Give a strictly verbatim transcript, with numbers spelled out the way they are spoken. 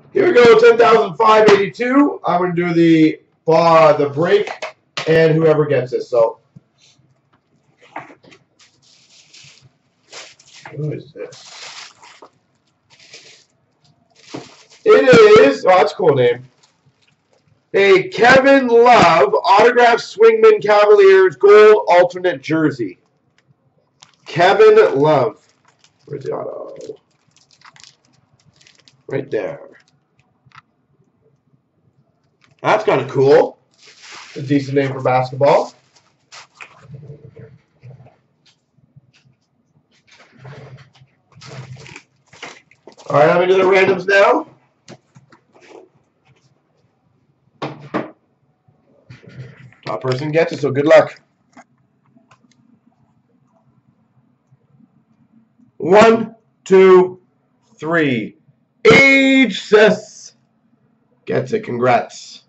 Here we go, ten thousand five hundred eighty-two. I'm going to do the uh, the break and whoever gets this. So, who is this? It is, oh, that's a cool name. A Kevin Love autographed Swingman Cavaliers gold alternate jersey. Kevin Love. Where's the auto? Right there. That's kind of cool. A decent name for basketball. All right, I'm going to do the randoms now. Top person gets it, so good luck. One, two, three. Age Sis gets it. Congrats.